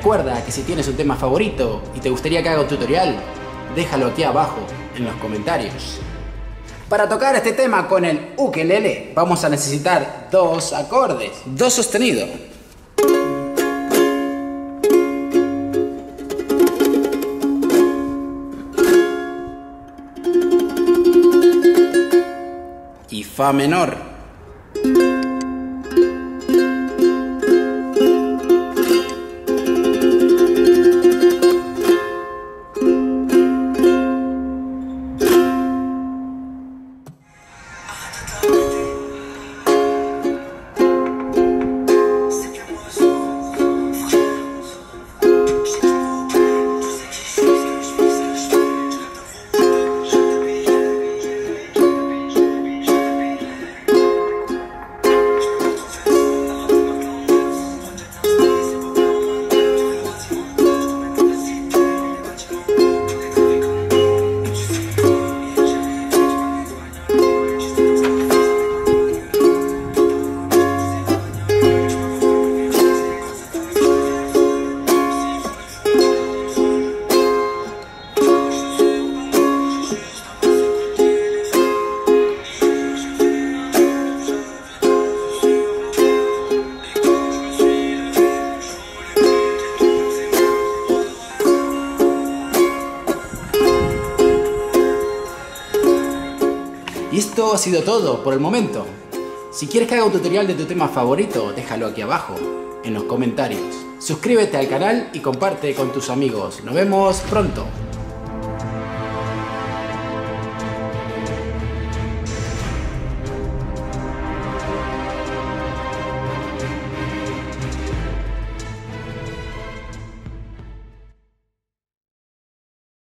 Recuerda que si tienes un tema favorito y te gustaría que haga un tutorial, déjalo aquí abajo en los comentarios. Para tocar este tema con el ukelele vamos a necesitar dos acordes, do sostenido, y fa menor. Y esto ha sido todo por el momento. Si quieres que haga un tutorial de tu tema favorito, déjalo aquí abajo, en los comentarios. Suscríbete al canal y comparte con tus amigos. Nos vemos pronto.